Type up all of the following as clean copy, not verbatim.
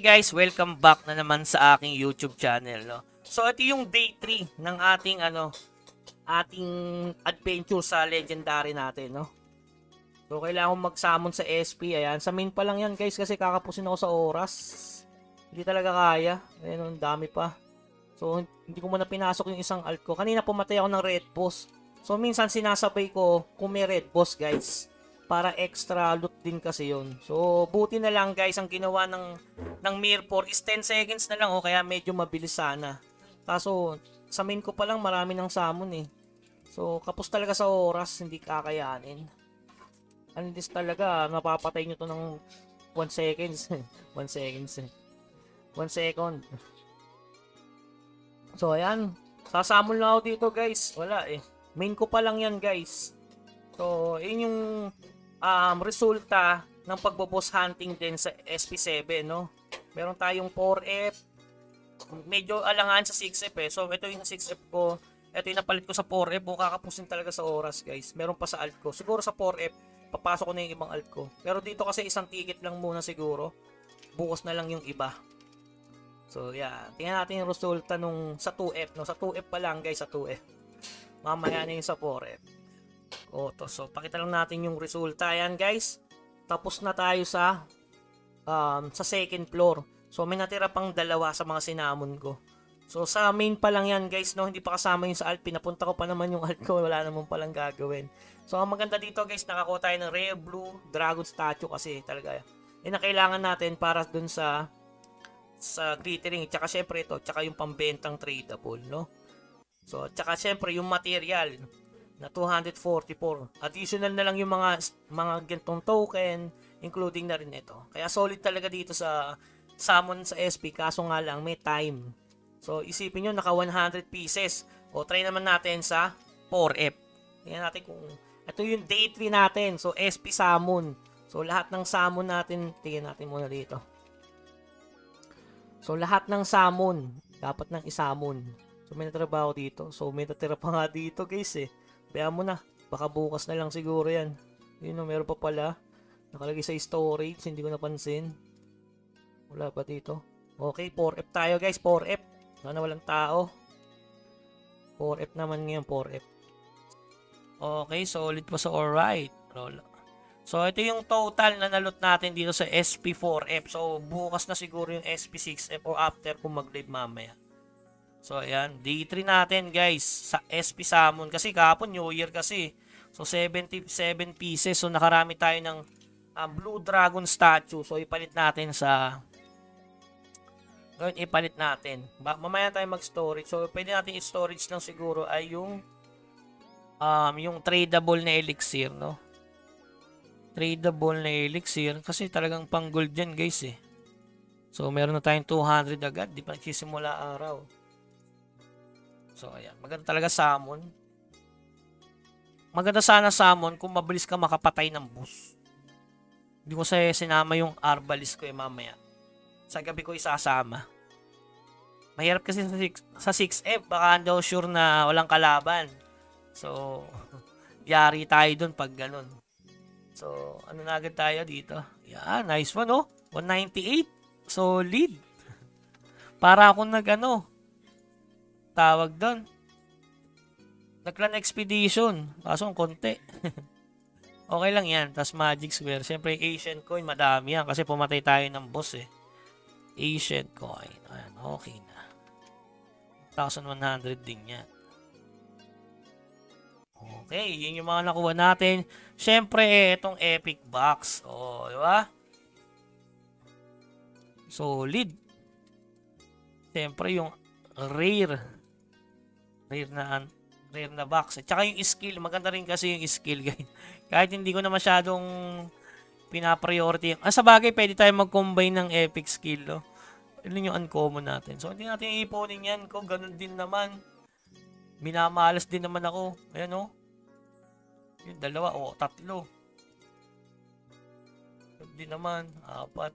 guys, welcome back na naman sa aking YouTube channel, no. So ito yung day 3 ng ating adventure sa legendary natin, no. So kailangan kong mag-summon sa SP, ayan. Sa main pa lang yan, guys, kasi kakapusin ako sa oras. Hindi talaga kaya. Ayun, ang dami pa. So hindi ko muna pinasok yung isang alt ko. Kanina pumatay ako ng red boss. So minsan sinasabay ko kung may red boss, guys, para extra loot din kasi yun. So buti na lang, guys, ang ginawa ng Mirror is 10 seconds na lang, o kaya medyo mabilis sana. Kaso sa main ko pa lang marami ng summon eh. So kapos talaga sa oras, hindi kakayanin. Unless talaga mapapatay nyo to ng 1 seconds. 1 seconds eh. 1 second. So ayan, sasamon lang ako dito, guys. Wala eh. Main ko pa lang yan, guys. So yun yung resulta ng pagbo-boss hunting din sa SP7, no? Meron tayong 4F. Medyo alangan sa 6F eh. So ito yung 6F ko. Ito yung napalit ko sa 4F. Kung kakapusin talaga sa oras, guys. Meron pa sa alt ko. Siguro sa 4F, papasok ko na yung ibang alt ko. Pero dito kasi isang ticket lang muna siguro. Bukas na lang yung iba. So yeah, tingnan natin yung resulta nung sa 2F, no? Sa 2F pa lang, guys, sa 2F. Mamaya na yung sa 4F. So pakita lang natin yung resulta. Ayan, guys. Tapos na tayo sa second floor. So may natira pang dalawa sa mga sinamon ko. So sa main pa lang yan, guys, no? Hindi pa kasama yung sa alt. Pinapunta ko pa naman yung alt ko. Wala naman palang gagawin. So ang maganda dito, guys, nakakuha tayo ng rare blue dragon statue kasi talaga na kailangan natin para dun sa glittering. Tsaka syempre ito, tsaka yung pambentang tradable, no? So tsaka syempre yung material na 244. Additional na lang yung mga gantong token, including na rin ito. Kaya solid talaga dito sa summon sa SP, kaso nga lang may time. So isipin nyo, naka 100 pieces. O try naman natin sa 4F. Tingnan natin kung ito yung day 3 natin. So SP summon. So lahat ng summon natin, tingnan natin muna dito. So lahat ng summon dapat nang isamon. So may natrabaho dito. So may natira pa nga dito, guys eh. Kaya mo na. Baka bukas na lang siguro yan. Yun o, meron pa pala. Nakalagay sa storage. Hindi ko napansin. Wala pa dito. Okay, 4F tayo, guys. 4F. Sana walang tao. 4F naman ngayon, 4F. Okay, solid pa sa alright. So ito yung total na nalot natin dito sa SP4F. So bukas na siguro yung SP6F or after kung mag-live mamaya. So ayan, day 3 natin, guys, sa SP Summon. Kasi kahapon New Year kasi. So 77 pieces. So nakarami tayo ng Blue Dragon statue. So ipalit natin sa... Ngayon ipalit natin. Mamaya tayo mag-storage. So pwede natin i-storage lang siguro ay yung tradable na elixir, no? Tradable na elixir. Kasi talagang pang gold yan, guys eh. So meron na tayong 200 agad. Di pa nagsisimula araw. So, ayan. Maganda talaga summon. Maganda sana summon kung mabilis ka makapatay ng boss. Hindi ko sinama yung arbalist ko mamaya. Sa gabi ko isasama. Mahirap kasi sa 6F. Baka daw sure na walang kalaban. So, yari tayo dun pag ganun. So, ano na agad tayo dito? Yan, nice one, oh. 198. Solid. Para akong tawag doon. Nag-clan expedition. Kaso ang konti. Okay lang yan. Tapos magic square. Siyempre Asian coin. Madami yan. Kasi pumatay tayo ng boss eh. Asian coin. Ayan. Okay na. 1,100 din yan. Okay. Yun yung mga nakuha natin. Siyempre itong epic box. O, di ba? Solid. Siyempre yung rare na box. At saka yung skill, maganda rin kasi yung skill, guys. Kahit hindi ko na masyadong pinapriority. Sa bagay, pwede tayo mag-combine ng epic skill, no? Yun yung uncommon natin. So, hindi natin iiponin yan. Kung ganun din naman. Minamalas din naman ako. Ayan, no? Yung dalawa, o tatlo. Hindi naman, 4.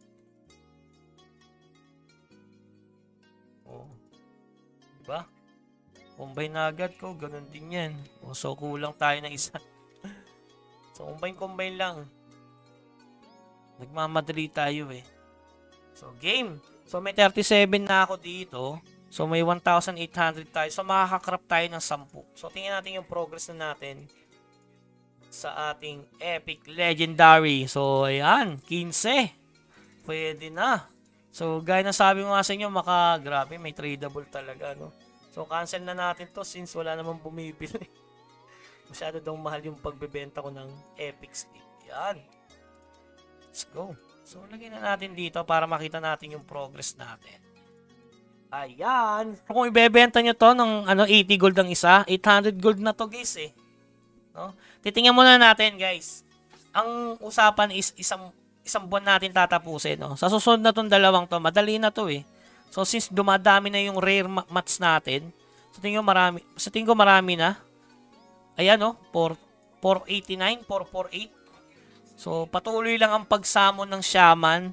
O. Diba? Combine na agad ko, ganun din yan. So, kulang tayo ng isa. So, combine lang. Nagmamadali tayo eh. So, game. So may 37 na ako dito. So may 1,800 tayo. So makakakrap tayo ng 10. So tingnan natin yung progress na natin sa ating Epic Legendary. So ayan, 15. Pwede na. So gaya ng sabi ko nga sa inyo, grabe, may tradable talaga, no? So cancel na natin to since wala namang bumibili. Masyado daw mahal yung pagbebenta ko ng Epic Steam. Yan. Let's go. So lagyan na natin dito para makita natin yung progress natin. Ayan. Kung ibebenta nyo to ng 80 gold ang isa, 800 gold na to guys eh. No? Titingnan muna natin guys. Ang usapan is isang buwan natin tatapusin. No? Sa susunod na tong dalawang to, madali na to eh. So since dumadami na yung rare mats natin, sa tingin ko marami na. Ayan, no? 489, 448. So, patuloy lang ang pagsamon ng shaman.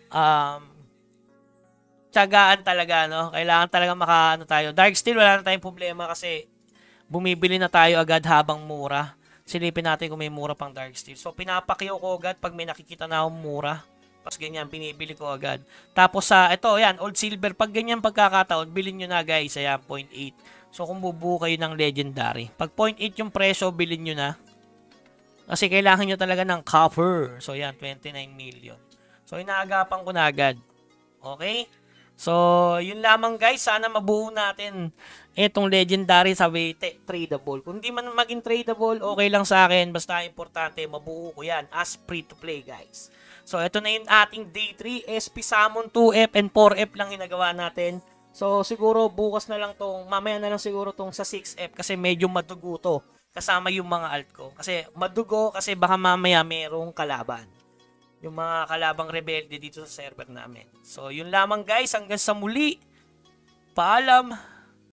Tiyagaan talaga, no? Kailangan talaga tayo. Darksteel, wala na tayong problema kasi bumibili na tayo agad habang mura. Silipin natin kung may mura pang Darksteel. So, pinapakyo ko agad pag may nakikita na akong mura. Tapos ganyan, binibili ko agad. Tapos ito, yan, Old Silver. Pag ganyan pagkakataon, bilhin nyo na guys. Ayan, 0.8. So, kung bubuo kayo ng Legendary. Pag 0.8 yung presyo, bilhin nyo na. Kasi kailangan nyo talaga ng copper. So, yan, 29 million. So, inaagapan ko na agad. Okay? So, yun lamang guys. Sana mabuo natin itong Legendary sa way tradable. Kung di man maging tradable, okay lang sa akin. Basta importante, mabuo ko yan as free to play guys. So, ito na yung ating day 3. SP Summon 2F and 4F lang ginagawa natin. So, siguro bukas na lang mamaya na lang siguro tong sa 6F kasi medyo madugo to. Kasama yung mga alt ko. Kasi madugo kasi baka mamaya merong kalaban. Yung mga kalabang rebelde dito sa server namin. So, yun lamang guys. Hanggang sa muli. Paalam.